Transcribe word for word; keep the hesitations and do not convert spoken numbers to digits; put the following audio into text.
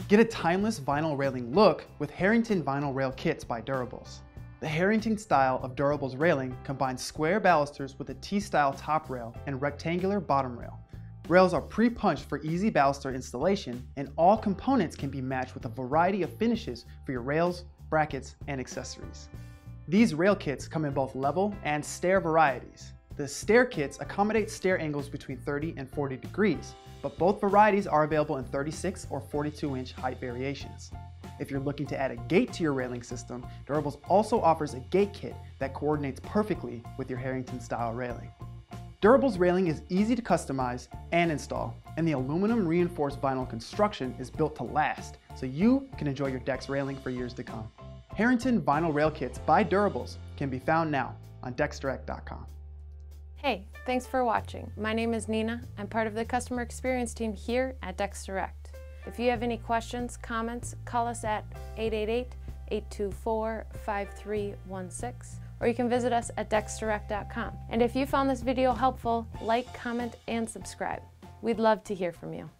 Get a timeless vinyl railing look with Harrington Vinyl Rail kits by Durables. The Harrington style of Durables railing combines square balusters with a T-style top rail and rectangular bottom rail. Rails are pre-punched for easy baluster installation, and all components can be matched with a variety of finishes for your rails, brackets, and accessories. These rail kits come in both level and stair varieties. The stair kits accommodate stair angles between thirty and forty degrees, but both varieties are available in thirty-six or forty-two inch height variations. If you're looking to add a gate to your railing system, Durables also offers a gate kit that coordinates perfectly with your Harrington style railing. Durables railing is easy to customize and install, and the aluminum reinforced vinyl construction is built to last, so you can enjoy your Decks railing for years to come. Harrington Vinyl Rail Kits by Durables can be found now on Decks Direct dot com. Hey, thanks for watching. My name is Nina. I'm part of the customer experience team here at DecksDirect. If you have any questions, comments, call us at eight eight eight, eight two four, five three one six, or you can visit us at Decks Direct dot com. And if you found this video helpful, like, comment, and subscribe. We'd love to hear from you.